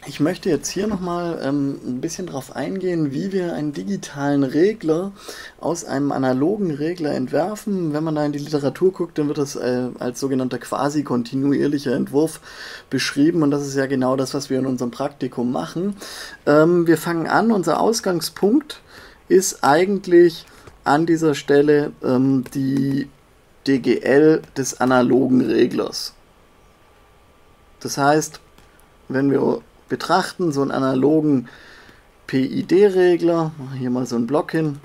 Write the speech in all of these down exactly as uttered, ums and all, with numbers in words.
Ich möchte jetzt hier nochmal ähm, ein bisschen darauf eingehen, wie wir einen digitalen Regler aus einem analogen Regler entwerfen. Wenn man da in die Literatur guckt, dann wird das äh, als sogenannter quasi kontinuierlicher Entwurf beschrieben und das ist ja genau das, was wir in unserem Praktikum machen. Ähm, wir fangen an, unser Ausgangspunkt ist eigentlich an dieser Stelle ähm, die D G L des analogen Reglers. Das heißt, wenn wir betrachten, so einen analogen P I D-Regler, mache hier mal so einen Block hin,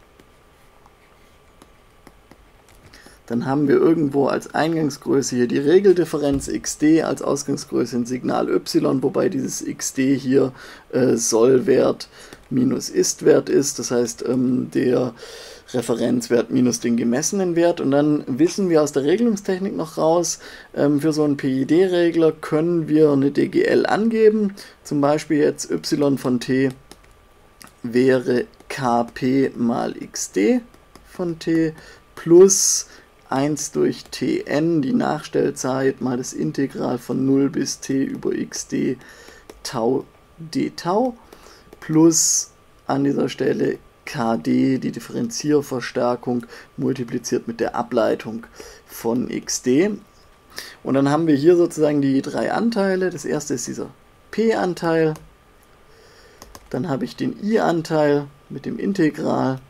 dann haben wir irgendwo als Eingangsgröße hier die Regeldifferenz X D, als Ausgangsgröße ein Signal Y, wobei dieses X D hier äh, Sollwert minus Istwert ist, das heißt ähm, der Referenzwert minus den gemessenen Wert, und dann wissen wir aus der Regelungstechnik noch raus, ähm, für so einen P I D-Regler können wir eine D G L angeben, zum Beispiel jetzt y von t wäre kp mal xd von t plus eins durch tn, die Nachstellzeit, mal das Integral von null bis t über xd tau d tau, plus an dieser Stelle Kd, die Differenzierverstärkung, multipliziert mit der Ableitung von xd. Und dann haben wir hier sozusagen die drei Anteile. Das erste ist dieser p-Anteil. Dann habe ich den i-Anteil mit dem Integral.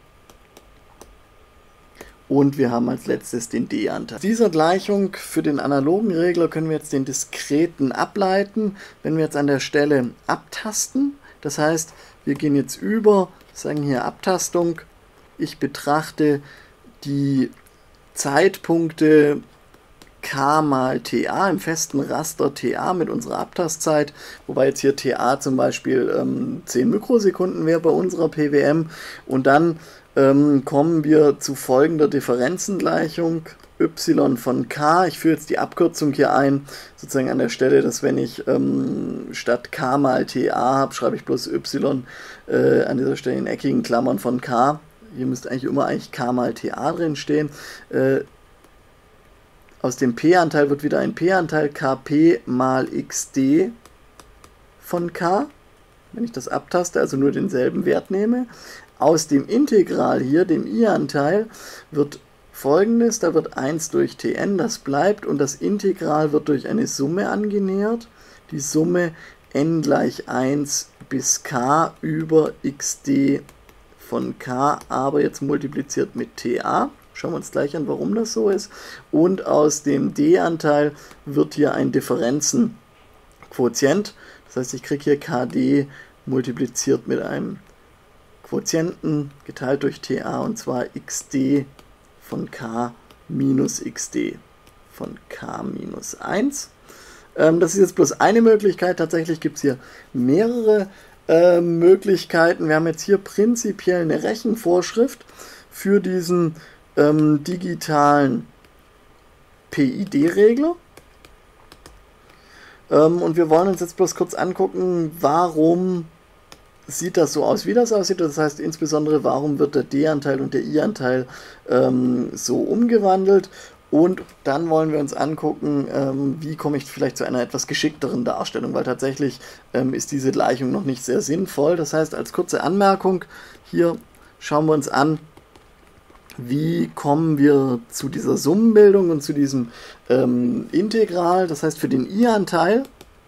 Und wir haben als letztes den d-Anteil. Aus dieser Gleichung für den analogen Regler können wir jetzt den diskreten ableiten, wenn wir jetzt an der Stelle abtasten. Das heißt, wir gehen jetzt über, sagen hier Abtastung, ich betrachte die Zeitpunkte k mal ta im festen Raster ta mit unserer Abtastzeit, wobei jetzt hier ta zum Beispiel ähm, zehn Mikrosekunden wäre bei unserer P W M, und dann ähm, kommen wir zu folgender Differenzengleichung y von k. Ich führe jetzt die Abkürzung hier ein, sozusagen an der Stelle, dass wenn ich ähm, statt k mal ta habe, schreibe ich bloß y äh, an dieser Stelle in eckigen Klammern von k. Hier müsste eigentlich immer eigentlich k mal ta drin stehen. Äh, aus dem p-Anteil wird wieder ein p-Anteil, kp mal xd von k, wenn ich das abtaste, also nur denselben Wert nehme. Aus dem Integral hier, dem i-Anteil, wird Folgendes, da wird eins durch tn, das bleibt, und das Integral wird durch eine Summe angenähert. Die Summe n gleich eins bis k über xd von k, aber jetzt multipliziert mit ta. Schauen wir uns gleich an, warum das so ist. Und aus dem d-Anteil wird hier ein Differenzenquotient. Das heißt, ich kriege hier kd multipliziert mit einem Quotienten geteilt durch ta, und zwar xd von k minus xd von k minus eins. Ähm, das ist jetzt bloß eine Möglichkeit. Tatsächlich gibt es hier mehrere äh, Möglichkeiten. Wir haben jetzt hier prinzipiell eine Rechenvorschrift für diesen ähm, digitalen P I D-Regler. Ähm, und wir wollen uns jetzt bloß kurz angucken, warum sieht das so aus, wie das aussieht. Das heißt insbesondere, warum wird der d-Anteil und der i-Anteil ähm, so umgewandelt. Und dann wollen wir uns angucken, ähm, wie komme ich vielleicht zu einer etwas geschickteren Darstellung, weil tatsächlich ähm, ist diese Gleichung noch nicht sehr sinnvoll. Das heißt, als kurze Anmerkung, hier schauen wir uns an, wie kommen wir zu dieser Summenbildung und zu diesem ähm, Integral. Das heißt, für den i-Anteil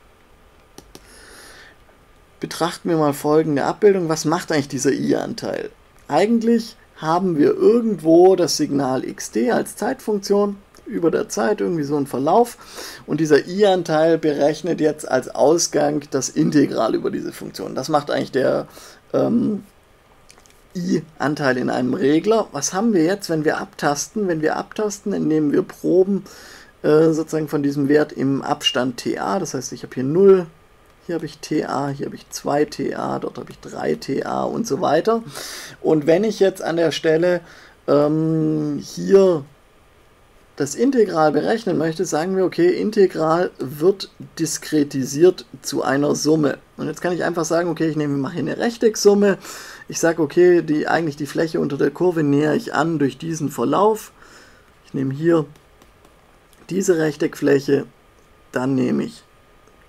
betrachten wir mal folgende Abbildung. Was macht eigentlich dieser i-Anteil? Eigentlich haben wir irgendwo das Signal xd als Zeitfunktion über der Zeit, irgendwie so ein Verlauf, und dieser i-Anteil berechnet jetzt als Ausgang das Integral über diese Funktion. Das macht eigentlich der ähm, i-Anteil in einem Regler. Was haben wir jetzt, wenn wir abtasten? Wenn wir abtasten, entnehmen wir Proben äh, sozusagen von diesem Wert im Abstand ta. Das heißt, ich habe hier null, hier habe ich ta, hier habe ich zwei ta, dort habe ich drei ta und so weiter. Und wenn ich jetzt an der Stelle ähm, hier das Integral berechnen möchte, sagen wir, okay, Integral wird diskretisiert zu einer Summe. Und jetzt kann ich einfach sagen, okay, ich nehme, mache hier eine Rechtecksumme. Ich sage, okay, die, eigentlich die Fläche unter der Kurve nähere ich an durch diesen Verlauf. Ich nehme hier diese Rechteckfläche, dann nehme ich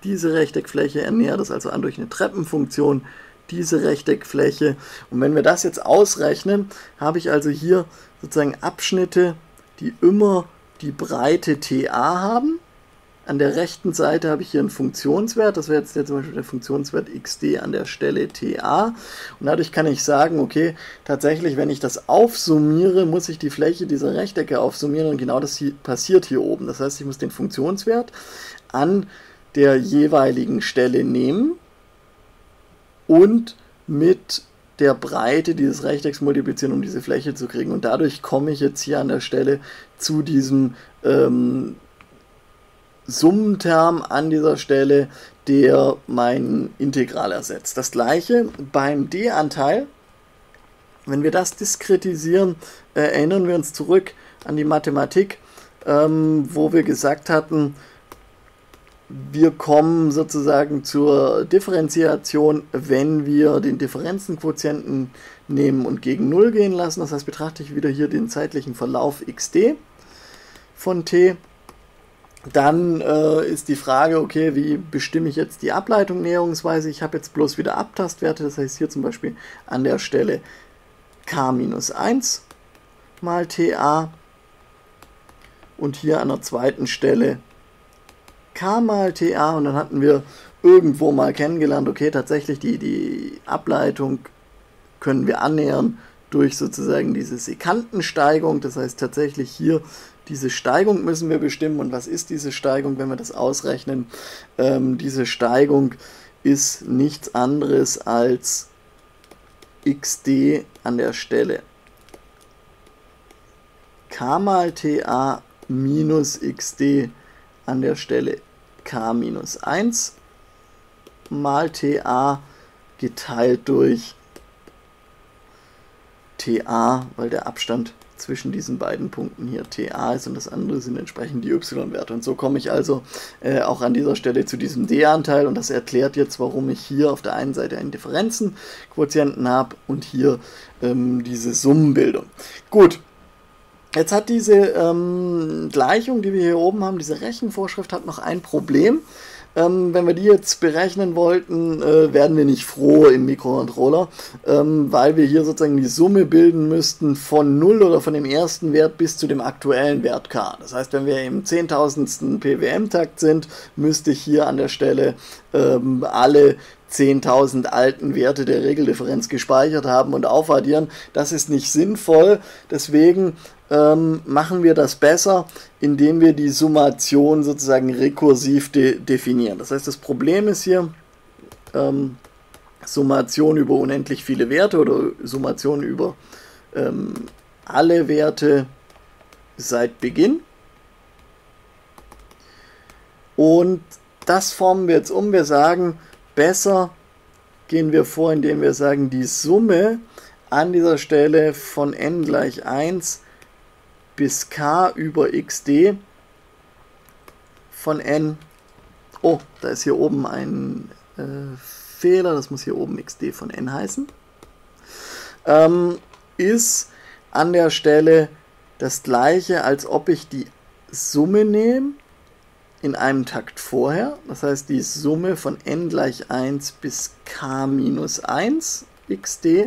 diese Rechteckfläche, er nähert das also an durch eine Treppenfunktion, diese Rechteckfläche. Und wenn wir das jetzt ausrechnen, habe ich also hier sozusagen Abschnitte, die immer die Breite T A haben. An der rechten Seite habe ich hier einen Funktionswert, das wäre jetzt der, zum Beispiel der Funktionswert x d an der Stelle T A. Und dadurch kann ich sagen, okay, tatsächlich, wenn ich das aufsummiere, muss ich die Fläche dieser Rechtecke aufsummieren und genau das hier passiert hier oben. Das heißt, ich muss den Funktionswert an der jeweiligen Stelle nehmen und mit der Breite dieses Rechtecks multiplizieren, um diese Fläche zu kriegen. Und dadurch komme ich jetzt hier an der Stelle zu diesem ähm, Summenterm an dieser Stelle, der mein Integral ersetzt. Das gleiche beim D-Anteil. Wenn wir das diskretisieren, äh, erinnern wir uns zurück an die Mathematik, ähm, wo wir gesagt hatten, wir kommen sozusagen zur Differenziation, wenn wir den Differenzenquotienten nehmen und gegen null gehen lassen. Das heißt, betrachte ich wieder hier den zeitlichen Verlauf x d von t. Dann äh, ist die Frage, okay, wie bestimme ich jetzt die Ableitung näherungsweise? Ich habe jetzt bloß wieder Abtastwerte, das heißt hier zum Beispiel an der Stelle k minus eins mal T A und hier an der zweiten Stelle k mal T A, und dann hatten wir irgendwo mal kennengelernt, okay, tatsächlich die, die Ableitung können wir annähern durch sozusagen diese Sekantensteigung, das heißt tatsächlich hier diese Steigung müssen wir bestimmen. Und was ist diese Steigung, wenn wir das ausrechnen? Ähm, diese Steigung ist nichts anderes als x d an der Stelle k mal T A minus x d an der Stelle k minus eins mal T A geteilt durch T A, weil der Abstand zwischen diesen beiden Punkten hier T A ist und das andere sind entsprechend die y-Werte. Und so komme ich also äh, auch an dieser Stelle zu diesem D-Anteil, und das erklärt jetzt, warum ich hier auf der einen Seite einen Differenzenquotienten habe und hier ähm, diese Summenbildung. Gut. Jetzt hat diese ähm, Gleichung, die wir hier oben haben, diese Rechenvorschrift, hat noch ein Problem. Ähm, wenn wir die jetzt berechnen wollten, äh, werden wir nicht froh im Mikrocontroller, ähm, weil wir hier sozusagen die Summe bilden müssten von null oder von dem ersten Wert bis zu dem aktuellen Wert k. Das heißt, wenn wir im zehntausendstel P W M-Takt sind, müsste ich hier an der Stelle ähm, alle zehntausend alten Werte der Regeldifferenz gespeichert haben und aufaddieren. Das ist nicht sinnvoll, deswegen ähm, machen wir das besser, indem wir die Summation sozusagen rekursiv de definieren. Das heißt, das Problem ist hier ähm, Summation über unendlich viele Werte oder Summation über ähm, alle Werte seit Beginn. Und das formen wir jetzt um. Wir sagen, besser gehen wir vor, indem wir sagen, die Summe an dieser Stelle von n gleich eins bis k über x d von n, oh, da ist hier oben ein äh, Fehler, das muss hier oben x d von n heißen, ähm, ist an der Stelle das gleiche, als ob ich die Summe nehme in einem Takt vorher, das heißt die Summe von n gleich eins bis k minus eins x d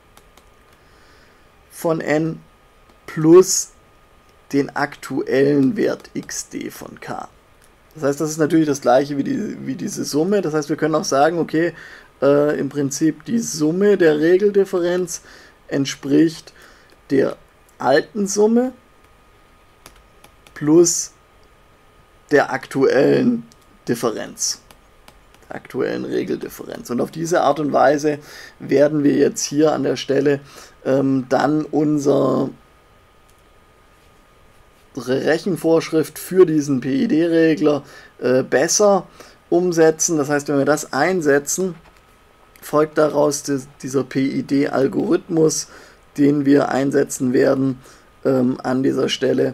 von n plus den aktuellen Wert x d von k. Das heißt, das ist natürlich das gleiche wie, die, wie diese Summe. Das heißt, wir können auch sagen, okay, äh, im Prinzip die Summe der Regeldifferenz entspricht der alten Summe plus der aktuellen Differenz, der aktuellen Regeldifferenz. Und auf diese Art und Weise werden wir jetzt hier an der Stelle ähm, dann unser Rechenvorschrift für diesen P I D-Regler äh, besser umsetzen. Das heißt, wenn wir das einsetzen, folgt daraus die, dieser P I D-Algorithmus, den wir einsetzen werden ähm, an dieser Stelle.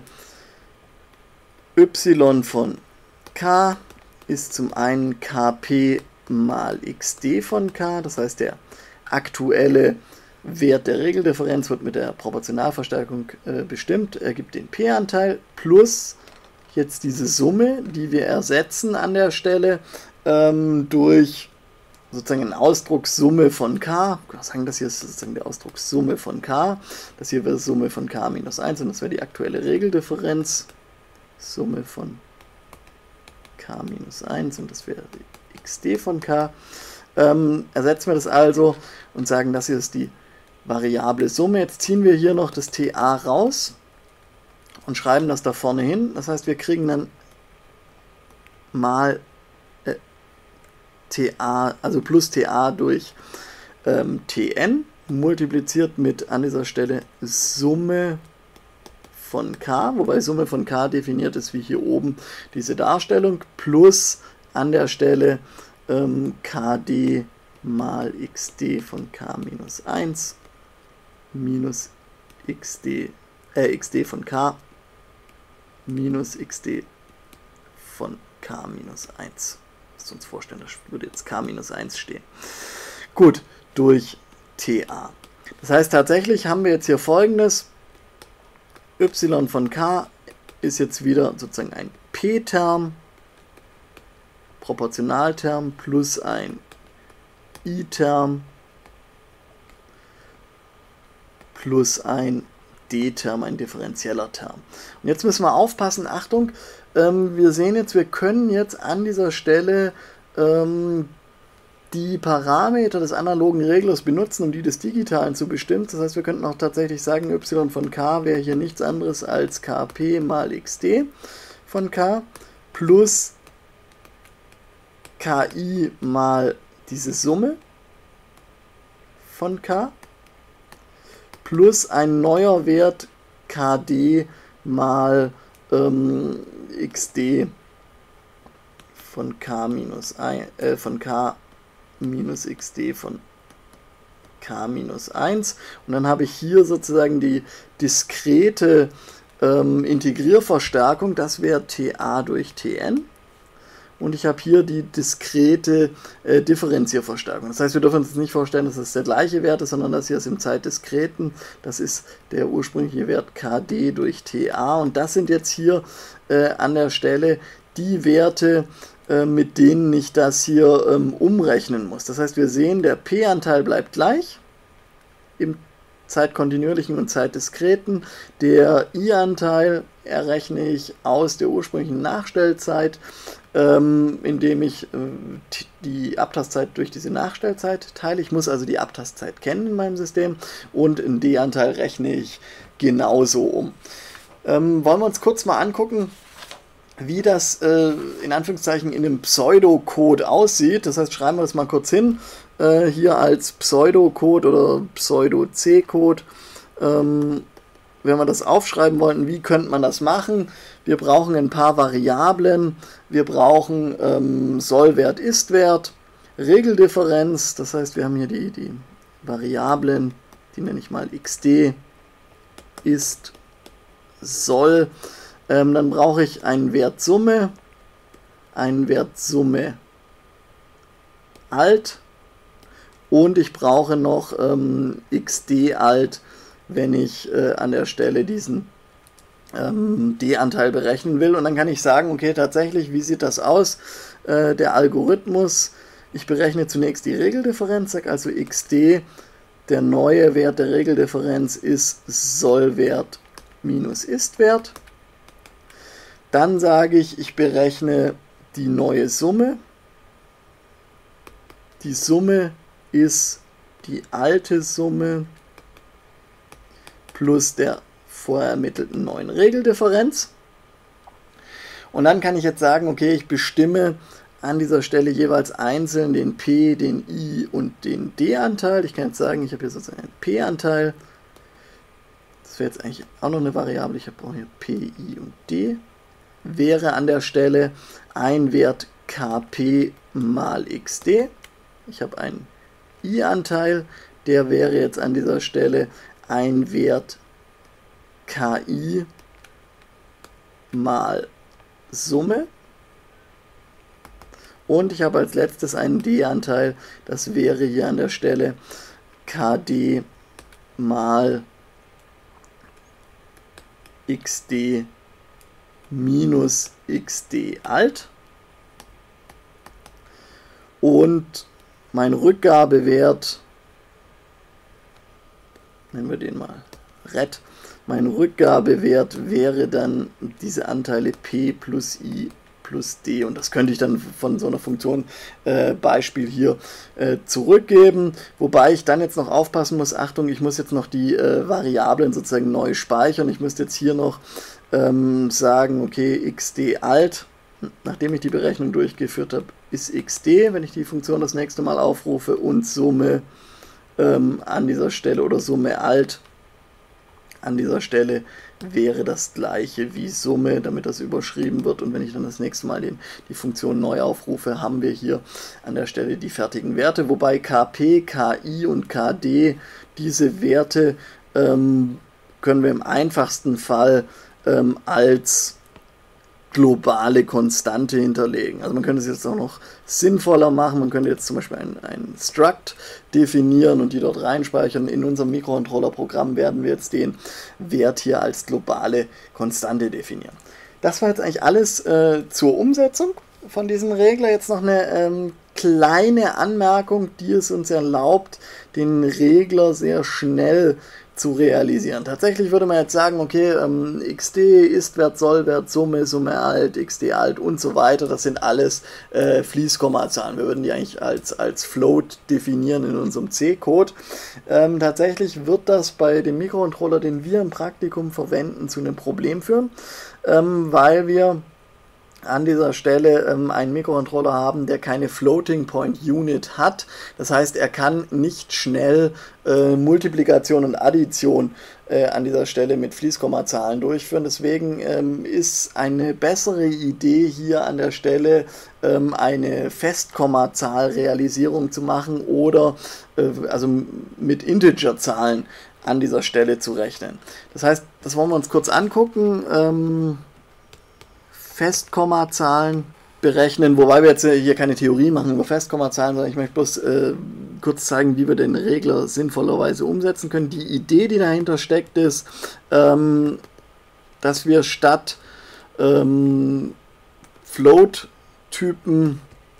Y von k ist zum einen kp mal xd von k, das heißt der aktuelle Wert der Regeldifferenz wird mit der Proportionalverstärkung äh, bestimmt, ergibt den p-Anteil plus jetzt diese Summe, die wir ersetzen an der Stelle, ähm, durch sozusagen eine Ausdruckssumme von k. Ich kann sagen, das hier ist sozusagen die Ausdruckssumme von k. Das hier wäre Summe von k minus eins und das wäre die aktuelle Regeldifferenz. Summe von k minus eins und das wäre die xd von k. Ähm, ersetzen wir das also und sagen, das hier ist die variable Summe. Jetzt ziehen wir hier noch das ta raus und schreiben das da vorne hin. Das heißt, wir kriegen dann mal äh, ta, also plus ta durch ähm, tn, multipliziert mit an dieser Stelle Summe von k, wobei Summe von k definiert ist wie hier oben diese Darstellung, plus an der Stelle ähm, kd mal xd von k minus eins minus xd, äh, xd von k minus xd von k minus eins. Lasst uns vorstellen, da würde jetzt k minus eins stehen. Gut, durch ta. Das heißt, tatsächlich haben wir jetzt hier folgendes: y von k ist jetzt wieder sozusagen ein p-Term, Proportionalterm, plus ein i-Term, plus ein d-Term, ein differenzieller Term. Und jetzt müssen wir aufpassen, Achtung, ähm, wir sehen jetzt, wir können jetzt an dieser Stelle ähm, die Parameter des analogen Reglers benutzen, um die des digitalen zu bestimmen. Das heißt, wir könnten auch tatsächlich sagen, y von k wäre hier nichts anderes als kp mal xd von k plus ki mal diese Summe von k plus ein neuer Wert kd mal ähm, xd von k minus eins, äh, von k minus xd von k minus eins. Und dann habe ich hier sozusagen die diskrete ähm, Integrierverstärkung, das wäre ta durch tn. Und ich habe hier die diskrete äh, Differenzierverstärkung. Das heißt, wir dürfen uns nicht vorstellen, dass das der gleiche Wert ist, sondern das hier ist im Zeitdiskreten. Das ist der ursprüngliche Wert kd durch ta. Und das sind jetzt hier äh, an der Stelle die Werte, äh, mit denen ich das hier ähm, umrechnen muss. Das heißt, wir sehen, der p-Anteil bleibt gleich im zeitkontinuierlichen und zeitdiskreten. Der i-Anteil errechne ich aus der ursprünglichen Nachstellzeit, ähm, indem ich äh, die Abtastzeit durch diese Nachstellzeit teile. Ich muss also die Abtastzeit kennen in meinem System und den d-Anteil rechne ich genauso um. Ähm, wollen wir uns kurz mal angucken, wie das äh, in Anführungszeichen in einem Pseudocode aussieht. Das heißt, schreiben wir das mal kurz hin, äh, hier als Pseudocode oder Pseudo-C-Code. Ähm, wenn wir das aufschreiben wollten, wie könnte man das machen? Wir brauchen ein paar Variablen. Wir brauchen ähm, Sollwert, Istwert, Regeldifferenz. Das heißt, wir haben hier die, die Variablen, die nenne ich mal xd, ist, soll. Ähm, dann brauche ich einen Wert Summe, einen Wert Summe alt und ich brauche noch ähm, xd alt, wenn ich äh, an der Stelle diesen ähm, d-Anteil berechnen will. Und dann kann ich sagen, okay, tatsächlich, wie sieht das aus? Äh, der Algorithmus, ich berechne zunächst die Regeldifferenz, sage also xd, der neue Wert der Regeldifferenz ist Sollwert minus Istwert. Dann sage ich, ich berechne die neue Summe. Die Summe ist die alte Summe plus der vorher ermittelten neuen Regeldifferenz. Und dann kann ich jetzt sagen, okay, ich bestimme an dieser Stelle jeweils einzeln den P, den I und den D-Anteil. Ich kann jetzt sagen, ich habe hier sozusagen einen P-Anteil. Das wäre jetzt eigentlich auch noch eine Variable. Ich brauche hier P, I und D. Wäre an der Stelle ein Wert kp mal xd. Ich habe einen i-Anteil, der wäre jetzt an dieser Stelle ein Wert ki mal Summe. Und ich habe als letztes einen d-Anteil, das wäre hier an der Stelle kd mal xd minus xd alt. und mein Rückgabewert, nennen wir den mal Ret, mein Rückgabewert wäre dann diese Anteile P plus I plus D, und das könnte ich dann von so einer Funktion äh, Beispiel hier äh, zurückgeben, wobei ich dann jetzt noch aufpassen muss, Achtung, ich muss jetzt noch die äh, Variablen sozusagen neu speichern, ich müsste jetzt hier noch ähm, sagen, okay, xd alt, nachdem ich die Berechnung durchgeführt habe, ist xd, wenn ich die Funktion das nächste Mal aufrufe, und Summe ähm, an dieser Stelle oder Summe alt an dieser Stelle wäre das gleiche wie Summe, damit das überschrieben wird, und wenn ich dann das nächste Mal den, die Funktion neu aufrufe, haben wir hier an der Stelle die fertigen Werte, wobei Kp, Ki und Kd, diese Werte ähm, können wir im einfachsten Fall ähm, als globale Konstante hinterlegen. Also man könnte es jetzt auch noch sinnvoller machen. Man könnte jetzt zum Beispiel ein, ein Struct definieren und die dort reinspeichern. In unserem Mikrocontroller-Programm werden wir jetzt den Wert hier als globale Konstante definieren. Das war jetzt eigentlich alles äh, zur Umsetzung von diesem Regler. Jetzt noch eine ähm, kleine Anmerkung, die es uns erlaubt, den Regler sehr schnell zu realisieren. Tatsächlich würde man jetzt sagen, okay, ähm, xd, Ist-Wert, Soll-Wert, Summe, Summe alt, xd alt und so weiter, das sind alles äh, Fließkommazahlen. Wir würden die eigentlich als, als Float definieren in unserem C-Code. Ähm, tatsächlich wird das bei dem Mikrocontroller, den wir im Praktikum verwenden, zu einem Problem führen, ähm, weil wir an dieser Stelle ähm, einen Mikrocontroller haben, der keine Floating Point Unit hat. Das heißt, er kann nicht schnell äh, Multiplikation und Addition äh, an dieser Stelle mit Fließkommazahlen durchführen. Deswegen ähm, ist eine bessere Idee hier an der Stelle ähm, eine Festkommazahl-Realisierung zu machen oder äh, also mit Integerzahlen an dieser Stelle zu rechnen. Das heißt, das wollen wir uns kurz angucken. Ähm, Festkommazahlen berechnen, wobei wir jetzt hier keine Theorie machen über Festkommazahlen, sondern ich möchte bloß äh, kurz zeigen, wie wir den Regler sinnvollerweise umsetzen können. Die Idee, die dahinter steckt, ist, ähm, dass wir statt ähm, Float-Typen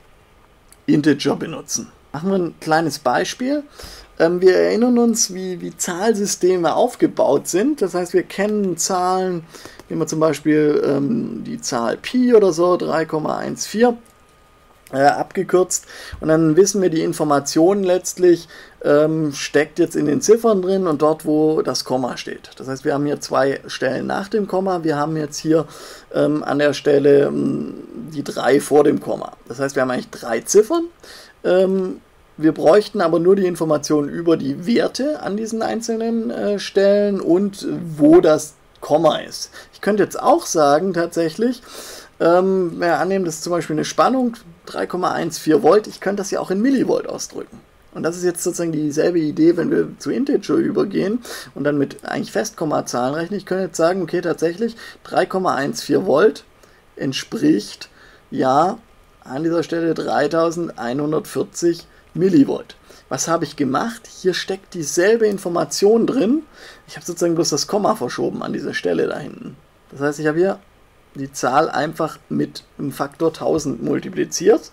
Integer benutzen. Machen wir ein kleines Beispiel. Ähm, wir erinnern uns, wie, wie Zahlsysteme aufgebaut sind. Das heißt, wir kennen Zahlen, nehmen wir zum Beispiel ähm, die Zahl Pi oder so, drei Komma vierzehn, äh, abgekürzt. Und dann wissen wir, die Information letztlich ähm, steckt jetzt in den Ziffern drin und dort, wo das Komma steht. Das heißt, wir haben hier zwei Stellen nach dem Komma. Wir haben jetzt hier ähm, an der Stelle ähm, die drei vor dem Komma. Das heißt, wir haben eigentlich drei Ziffern. Ähm, Wir bräuchten aber nur die Informationen über die Werte an diesen einzelnen äh, Stellen und wo das Komma ist. Ich könnte jetzt auch sagen, tatsächlich, ähm, wenn wir annehmen, das ist zum Beispiel eine Spannung, drei Komma vierzehn Volt, ich könnte das ja auch in Millivolt ausdrücken. Und das ist jetzt sozusagen dieselbe Idee, wenn wir zu Integer übergehen und dann mit eigentlich Festkommazahlen rechnen. Ich könnte jetzt sagen, okay, tatsächlich drei Komma vierzehn Volt entspricht ja an dieser Stelle dreitausendeinhundertvierzig Millivolt. Was habe ich gemacht? Hier steckt dieselbe Information drin. Ich habe sozusagen bloß das Komma verschoben an dieser Stelle da hinten. Das heißt, ich habe hier die Zahl einfach mit einem Faktor tausend multipliziert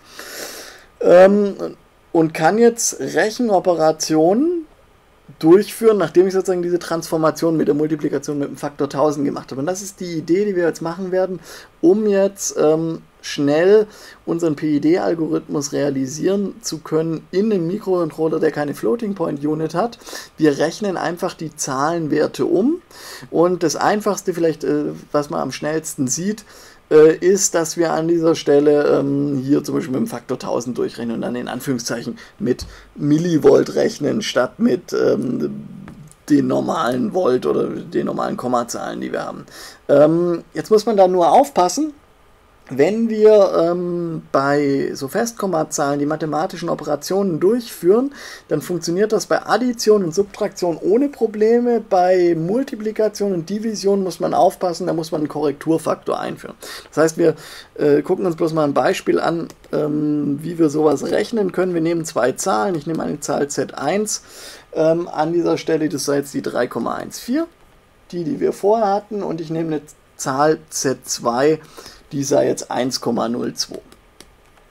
ähm, und kann jetzt Rechenoperationen durchführen, nachdem ich sozusagen diese Transformation mit der Multiplikation mit dem Faktor tausend gemacht habe. Und das ist die Idee, die wir jetzt machen werden, um jetzt ähm, schnell unseren P I D-Algorithmus realisieren zu können in einem Mikrocontroller, der keine Floating Point Unit hat. Wir rechnen einfach die Zahlenwerte um und das Einfachste vielleicht, äh, was man am schnellsten sieht, äh, ist, dass wir an dieser Stelle ähm, hier zum Beispiel mit dem Faktor tausend durchrechnen und dann in Anführungszeichen mit Millivolt rechnen, statt mit ähm, den normalen Volt oder den normalen Kommazahlen, die wir haben. Ähm, jetzt muss man da nur aufpassen. Wenn wir ähm, bei so Festkommazahlen die mathematischen Operationen durchführen, dann funktioniert das bei Addition und Subtraktion ohne Probleme. Bei Multiplikation und Division muss man aufpassen, da muss man einen Korrekturfaktor einführen. Das heißt, wir äh, gucken uns bloß mal ein Beispiel an, ähm, wie wir sowas rechnen können. Wir nehmen zwei Zahlen, ich nehme eine Zahl Z eins ähm, an dieser Stelle, das ist jetzt die drei Komma vierzehn, die, die wir vorher hatten, und ich nehme eine Zahl Z zwei, die sei jetzt eins Komma null zwei.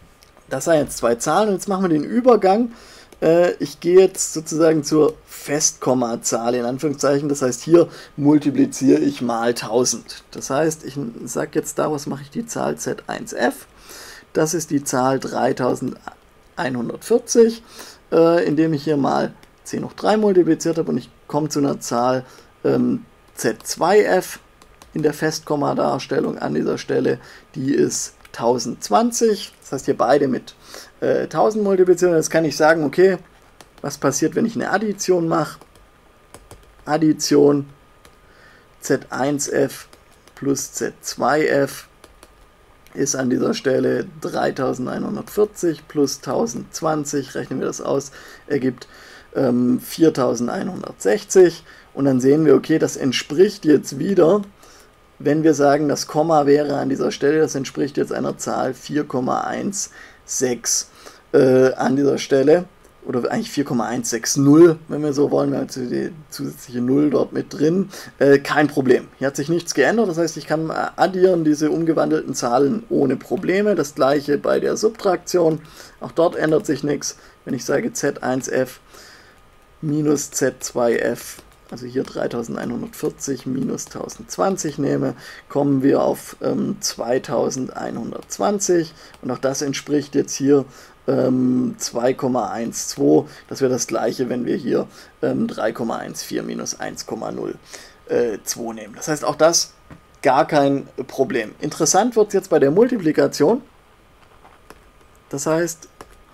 Das sind jetzt zwei Zahlen und jetzt machen wir den Übergang. Äh, ich gehe jetzt sozusagen zur Festkommazahl in Anführungszeichen. Das heißt, hier multipliziere ich mal tausend. Das heißt, ich sage jetzt daraus mache ich die Zahl Z eins F. Das ist die Zahl dreitausendeinhundertvierzig, äh, indem ich hier mal zehn hoch drei multipliziert habe und ich komme zu einer Zahl ähm, Z zwei F in der Festkommadarstellung an dieser Stelle. Die ist tausendzwanzig, das heißt hier beide mit äh, tausend multiplizieren. Jetzt kann ich sagen, okay, was passiert, wenn ich eine Addition mache? Addition Z eins F plus Z zwei F ist an dieser Stelle dreitausendeinhundertvierzig plus tausendzwanzig, rechnen wir das aus, ergibt ähm, viertausendeinhundertsechzig und dann sehen wir, okay, das entspricht jetzt wieder, wenn wir sagen, das Komma wäre an dieser Stelle, das entspricht jetzt einer Zahl vier Komma sechzehn äh, an dieser Stelle, oder eigentlich vier Komma sechzehn, wenn wir so wollen, wir haben jetzt die zusätzliche Null dort mit drin, äh, kein Problem. Hier hat sich nichts geändert, das heißt, ich kann addieren diese umgewandelten Zahlen ohne Probleme. Das gleiche bei der Subtraktion, auch dort ändert sich nichts. Wenn ich sage Z eins F minus Z zwei F, also hier dreitausendeinhundertvierzig minus tausendzwanzig nehme, kommen wir auf ähm, zweitausendeinhundertzwanzig und auch das entspricht jetzt hier ähm, zwei Komma zwölf. Das wäre das gleiche, wenn wir hier ähm, drei Komma vierzehn minus eins Komma null zwei nehmen. Das heißt, auch das gar kein Problem. Interessant wird es jetzt bei der Multiplikation. Das heißt,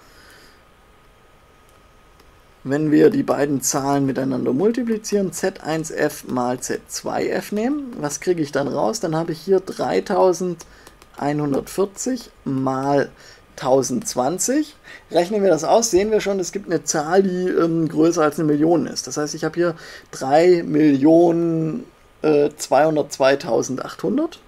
wenn wir die beiden Zahlen miteinander multiplizieren, Z eins F mal Z zwei F nehmen, was kriege ich dann raus? Dann habe ich hier dreitausendeinhundertvierzig mal tausendzwanzig. Rechnen wir das aus, sehen wir schon, es gibt eine Zahl, die ähm, größer als eine Million ist. Das heißt, ich habe hier drei Millionen zweihundertzweitausendachthundert.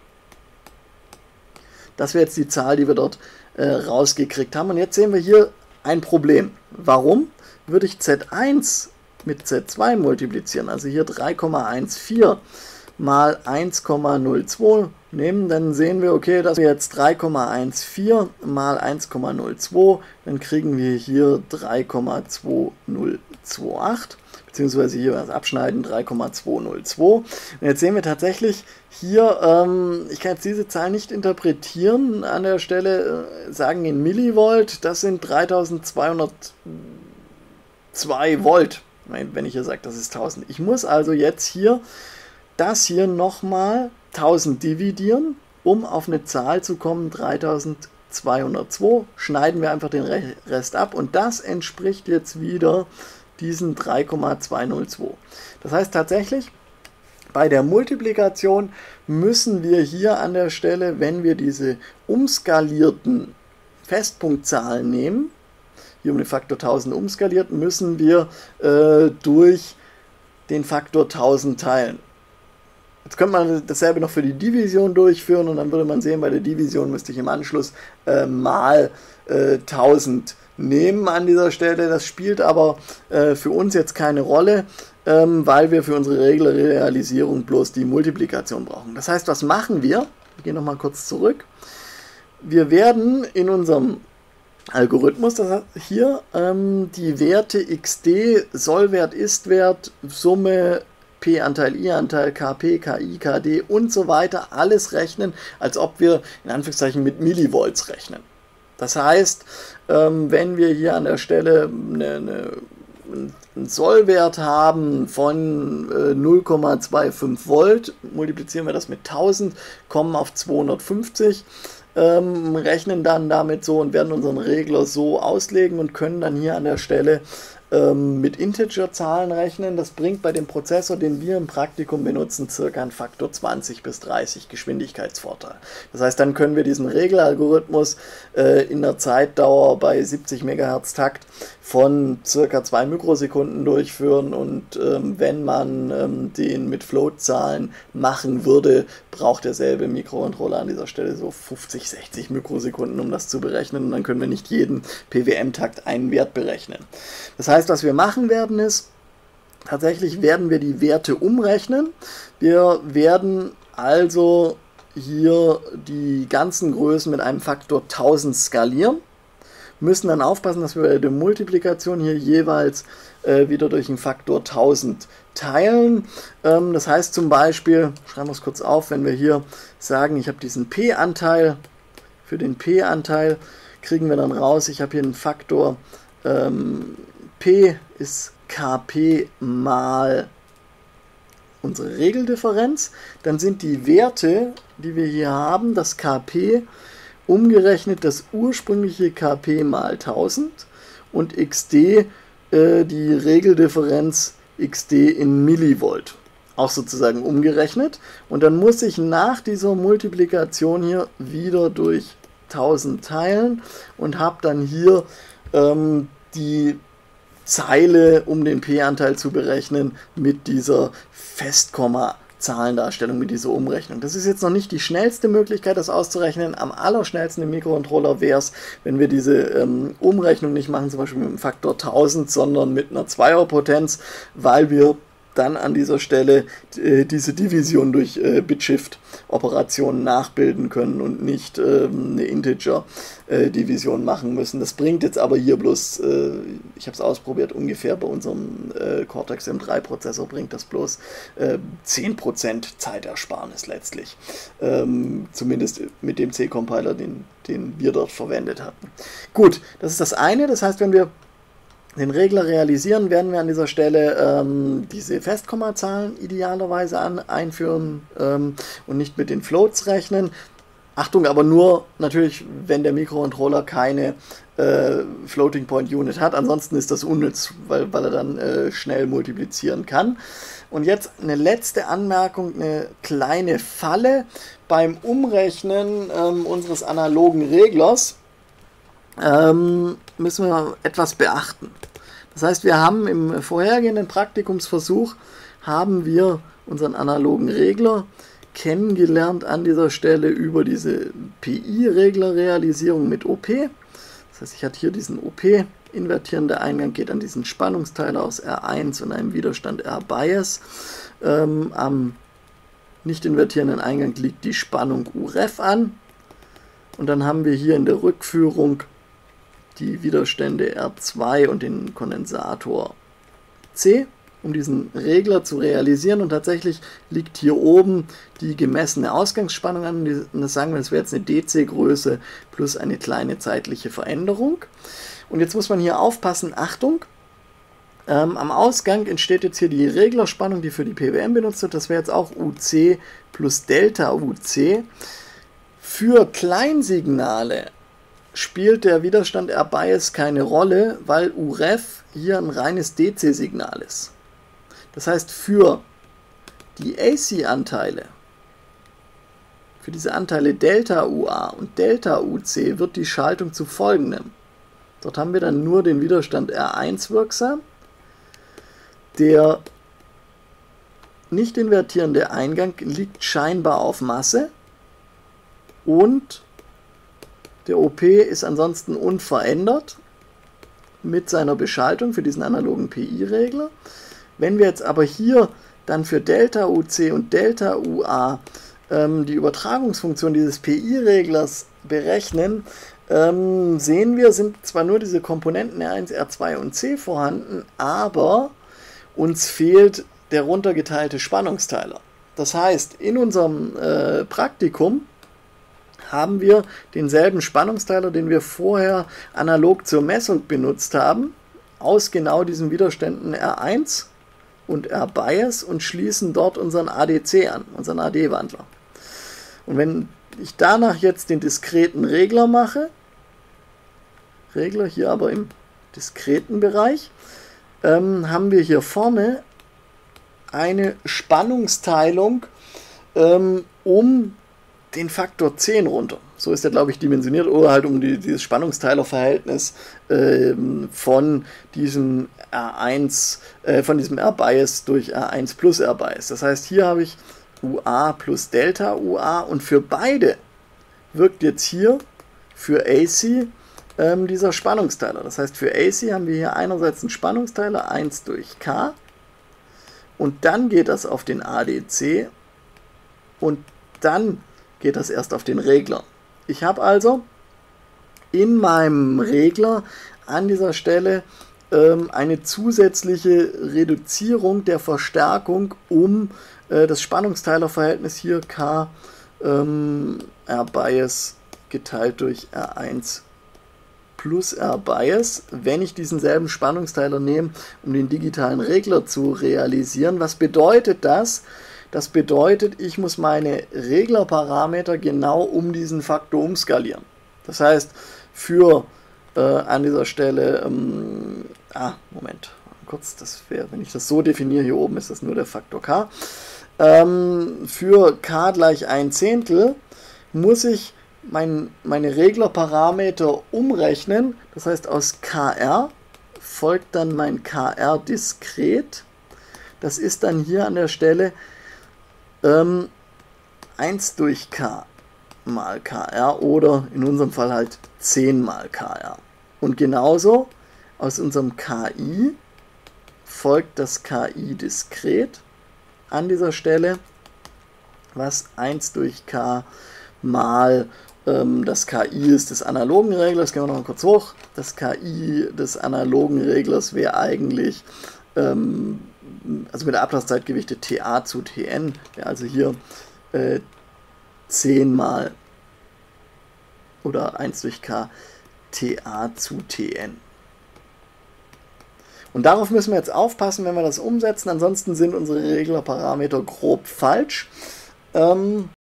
Das wäre jetzt die Zahl, die wir dort äh, rausgekriegt haben. Und jetzt sehen wir hier ein Problem. Warum? Würde ich Z eins mit Z zwei multiplizieren, also hier drei Komma vierzehn mal eins Komma null zwei nehmen, dann sehen wir, okay, dass wir jetzt drei Komma vierzehn mal eins Komma null zwei, dann kriegen wir hier drei Komma zweitausendzweihundertachtzig, beziehungsweise hier was abschneiden, drei Komma zweihundertzwei. Und jetzt sehen wir tatsächlich hier, ähm, ich kann jetzt diese Zahl nicht interpretieren, an der Stelle äh, sagen in Millivolt, das sind dreitausendzweihundertzwei Volt, wenn ich hier sage, das ist tausend. Ich muss also jetzt hier das hier nochmal tausend dividieren, um auf eine Zahl zu kommen, dreitausendzweihundertzwei. Schneiden wir einfach den Rest ab und das entspricht jetzt wieder diesen drei Komma zweihundertzwei. Das heißt tatsächlich, bei der Multiplikation müssen wir hier an der Stelle, wenn wir diese umskalierten Festpunktzahlen nehmen, hier um den Faktor tausend umskaliert, müssen wir äh, durch den Faktor tausend teilen. Jetzt könnte man dasselbe noch für die Division durchführen und dann würde man sehen, bei der Division müsste ich im Anschluss äh, mal äh, tausend nehmen an dieser Stelle. Das spielt aber äh, für uns jetzt keine Rolle, ähm, weil wir für unsere Regelrealisierung bloß die Multiplikation brauchen. Das heißt, was machen wir? Wir gehen nochmal kurz zurück. Wir werden in unserem Algorithmus, das heißt hier ähm, die Werte xd, Sollwert, Istwert, Summe, P-Anteil, I-Anteil, K P, K I, K D und so weiter, alles rechnen, als ob wir in Anführungszeichen mit Millivolts rechnen. Das heißt, ähm, wenn wir hier an der Stelle eine, eine, einen Sollwert haben von äh, null Komma fünfundzwanzig Volt, multiplizieren wir das mit tausend, kommen auf zweihundertfünfzig, ähm, rechnen dann damit so und werden unseren Regler so auslegen und können dann hier an der Stelle mit Integer-Zahlen rechnen. Das bringt bei dem Prozessor, den wir im Praktikum benutzen, circa einen Faktor zwanzig bis dreißig Geschwindigkeitsvorteil. Das heißt, dann können wir diesen Regelalgorithmus äh, in der Zeitdauer bei siebzig Megahertz Takt von circa zwei Mikrosekunden durchführen und ähm, wenn man ähm, den mit Float-Zahlen machen würde, braucht derselbe Mikrocontroller an dieser Stelle so fünfzig, sechzig Mikrosekunden, um das zu berechnen und dann können wir nicht jeden P W M-Takt einen Wert berechnen. Das heißt, was wir machen werden ist, tatsächlich werden wir die Werte umrechnen. Wir werden also hier die ganzen Größen mit einem Faktor tausend skalieren müssen dann aufpassen, dass wir bei der Multiplikation hier jeweils äh, wieder durch einen Faktor tausend teilen. Ähm, das heißt zum Beispiel, schreiben wir es kurz auf, wenn wir hier sagen, ich habe diesen P-Anteil, für den P-Anteil kriegen wir dann raus, ich habe hier einen Faktor ähm, P ist Kp mal unsere Regeldifferenz, dann sind die Werte, die wir hier haben, das Kp, umgerechnet das ursprüngliche Kp mal tausend und xd, äh, die Regeldifferenz xd in Millivolt, auch sozusagen umgerechnet. Und dann muss ich nach dieser Multiplikation hier wieder durch tausend teilen und habe dann hier ähm, die Zeile, um den P-Anteil zu berechnen, mit dieser Festkomma-Zahlendarstellung, mit dieser Umrechnung. Das ist jetzt noch nicht die schnellste Möglichkeit, das auszurechnen. Am allerschnellsten im Mikrocontroller wäre es, wenn wir diese ähm, Umrechnung nicht machen, zum Beispiel mit einem Faktor tausend, sondern mit einer Zweierpotenz, weil wir dann an dieser Stelle äh, diese Division durch äh, Bitshift-Operationen nachbilden können und nicht äh, eine Integer-Division äh, machen müssen. Das bringt jetzt aber hier bloß, äh, ich habe es ausprobiert, ungefähr bei unserem äh, Cortex M drei Prozessor bringt das bloß äh, zehn Prozent Zeitersparnis letztlich. Ähm, zumindest mit dem C-Compiler, den, den wir dort verwendet hatten. Gut, das ist das eine. Das heißt, wenn wir den Regler realisieren, werden wir an dieser Stelle ähm, diese Festkommazahlen idealerweise an, einführen ähm, und nicht mit den Floats rechnen. Achtung, aber nur natürlich, wenn der Mikrocontroller keine äh, Floating Point Unit hat. Ansonsten ist das unnütz, weil, weil er dann äh, schnell multiplizieren kann. Und jetzt eine letzte Anmerkung, eine kleine Falle beim Umrechnen ähm, unseres analogen Reglers. Ähm, müssen wir etwas beachten. Das heißt, wir haben im vorhergehenden Praktikumsversuch haben wir unseren analogen Regler kennengelernt an dieser Stelle über diese P I-Regler-Realisierung mit O P. Das heißt, ich hatte hier diesen O P, invertierender Eingang geht an diesen Spannungsteiler aus R eins und einem Widerstand R-Bias. Ähm, am nicht invertierenden Eingang liegt die Spannung U-Ref an. Und dann haben wir hier in der Rückführung die Widerstände R zwei und den Kondensator C, um diesen Regler zu realisieren. Und tatsächlich liegt hier oben die gemessene Ausgangsspannung an. Und das sagen wir, das wäre jetzt eine D C-Größe plus eine kleine zeitliche Veränderung. Und jetzt muss man hier aufpassen, Achtung, ähm, am Ausgang entsteht jetzt hier die Reglerspannung, die für die P W M benutzt wird. Das wäre jetzt auch U C plus Delta U C. Für Kleinsignale spielt der Widerstand R-Bias keine Rolle, weil U-Ref hier ein reines D C-Signal ist. Das heißt, für die A C-Anteile, für diese Anteile Delta U A und Delta U C wird die Schaltung zu folgendem. Dort haben wir dann nur den Widerstand R eins wirksam, der nicht invertierende Eingang liegt scheinbar auf Masse und der O P ist ansonsten unverändert mit seiner Beschaltung für diesen analogen P I-Regler. Wenn wir jetzt aber hier dann für Delta U C und Delta U A ähm, die Übertragungsfunktion dieses P I-Reglers berechnen, ähm, sehen wir, sind zwar nur diese Komponenten R eins, R zwei und C vorhanden, aber uns fehlt der runtergeteilte Spannungsteiler. Das heißt, in unserem äh, Praktikum haben wir denselben Spannungsteiler, den wir vorher analog zur Messung benutzt haben, aus genau diesen Widerständen R eins und R-Bias und schließen dort unseren A D C an, unseren A D-Wandler. Und wenn ich danach jetzt den diskreten Regler mache, Regler hier aber im diskreten Bereich, ähm, haben wir hier vorne eine Spannungsteilung ähm, um den Faktor zehn runter. So ist der, glaube ich, dimensioniert, oder halt um die, dieses Spannungsteilerverhältnis ähm, von diesem R eins, äh, von diesem R-Bias durch R eins plus R-Bias. Das heißt, hier habe ich U A plus Delta U A und für beide wirkt jetzt hier für A C ähm, dieser Spannungsteiler. Das heißt, für A C haben wir hier einerseits einen Spannungsteiler eins durch K und dann geht das auf den A D C und dann geht das erst auf den Regler. Ich habe also in meinem Regler an dieser Stelle ähm, eine zusätzliche Reduzierung der Verstärkung um äh, das Spannungsteilerverhältnis hier K ähm, R-Bias geteilt durch R eins plus R-Bias, wenn ich diesen selben Spannungsteiler nehme, um den digitalen Regler zu realisieren. Was bedeutet das? Das bedeutet, ich muss meine Reglerparameter genau um diesen Faktor umskalieren. Das heißt, für äh, an dieser Stelle, ähm, ah, Moment, kurz, das wäre, wenn ich das so definiere, hier oben ist das nur der Faktor K. Ähm, für K gleich ein Zehntel muss ich mein, meine Reglerparameter umrechnen. Das heißt, aus K R folgt dann mein K R diskret. Das ist dann hier an der Stelle ähm, eins durch K mal K R oder in unserem Fall halt zehn mal K R. Und genauso aus unserem K I folgt das K I diskret an dieser Stelle, was eins durch K mal ähm, das K I ist des analogen Reglers. Gehen wir noch mal kurz hoch. Das K I des analogen Reglers wäre eigentlich, ähm, also mit der Ablasszeit gewichtet T A zu T N, wäre also hier äh, zehn mal oder eins durch K T A zu T N. Und darauf müssen wir jetzt aufpassen, wenn wir das umsetzen, ansonsten sind unsere Reglerparameter grob falsch. Ähm,